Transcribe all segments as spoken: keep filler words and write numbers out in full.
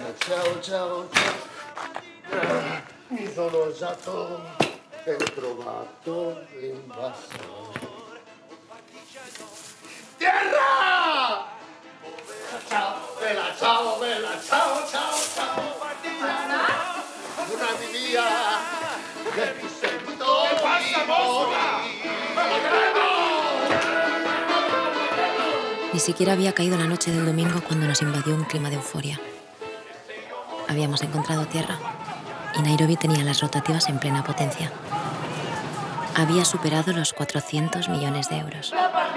ciao, ciao, ciao. Mi sono usato e ho trovato l'invasore. Tierra! Ciao, bella, ciao, bella, ciao, ciao, ciao. Buonami via, che mi sento. Che passa, mosca? Ni siquiera había caído la noche del domingo cuando nos invadió un clima de euforia. Habíamos encontrado tierra y Nairobi tenía las rotativas en plena potencia. Había superado los cuatrocientos millones de euros.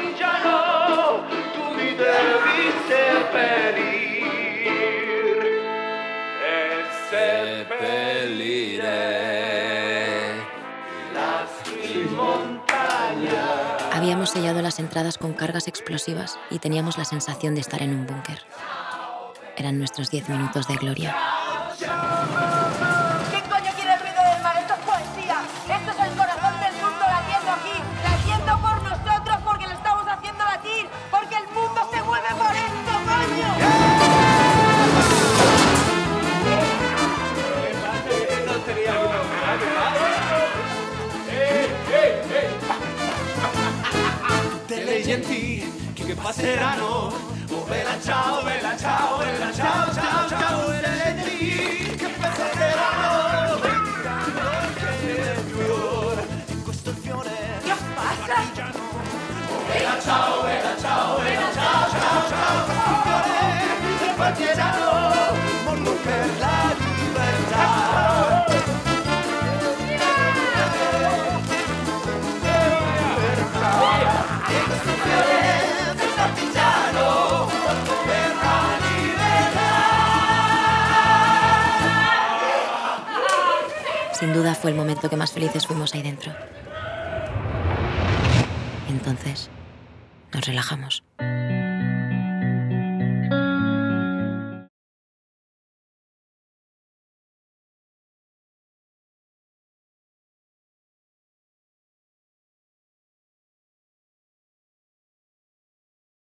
Habíamos sellado las entradas con cargas explosivas y teníamos la sensación de estar en un búnker. Eran nuestros diez minutos de gloria. ¿Qué coño quiere el ruido del mar? Esto es poesía. Esto es el corazón del mundo latiendo aquí. Latiendo por nosotros porque lo estamos haciendo latir. Porque el mundo se mueve por esto, coño. Tutte le genti che passeranno. Oh bella ciao, bella ciao, bella ciao, ciao, ciao. Tutte le genti che passeranno. Vediranno che è più ora. In questo fiore. ¿Qué os pasa? Oh bella ciao, bella ciao, bella ciao, ciao, ciao. Un fiore del partigiano. Mondo per la libertà. Sin duda fue el momento que más felices fuimos ahí dentro. Entonces, nos relajamos.